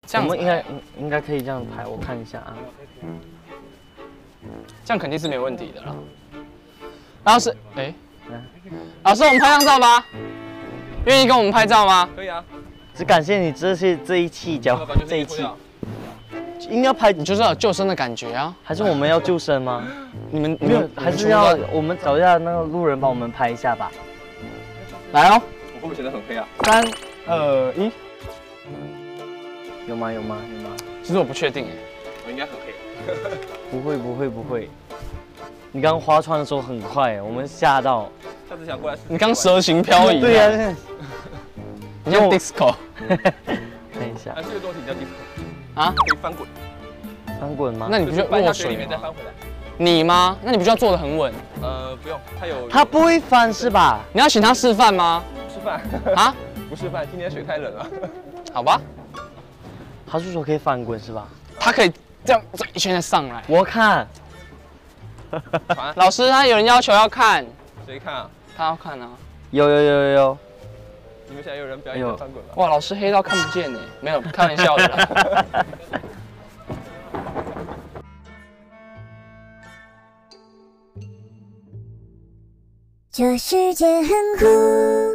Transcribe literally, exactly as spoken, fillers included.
这样我们应该应该可以这样拍，我看一下啊。 这样肯定是没有问题的啦。老师，哎，老师，我们拍张照吧？愿意跟我们拍照吗？ 可以啊。 只感谢你这些这一期脚这一期，应该拍你就是要有救生的感觉啊。 还是我们要救生吗？ 你们没有，还是要我们找一下那个路人帮我们拍一下吧。 来哦， 我会不会显得很黑啊？ 三二一， 有吗？有吗？有吗？ 其实我不确定哎， 我应该很黑。 不会，不会，不会。你刚划船的时候很快，我们吓到。 下次想过来试。 你刚蛇形漂移。 对呀。 你像 disco。 看一下。 啊，这个东西叫 disco。 啊？ 可以翻滚。 翻滚吗？ 那你不就落水里面再翻回来？ 你吗？那你不就要坐得很稳？ 呃，不用，他有。 他不会翻是吧？ 你要请他示范吗？ 示范。 啊？ 不示范，今天水太冷了。 好吧。 他是说可以翻滚是吧？ 他可以这样这一圈再上来。 我看。 老师，他有人要求要看。 谁看啊？ 他要看啊。 有有有有有。 你们现在有人表演翻滚吗？ 哇，老师黑到看不见呢。没有，开玩笑的啦。 这世界很酷。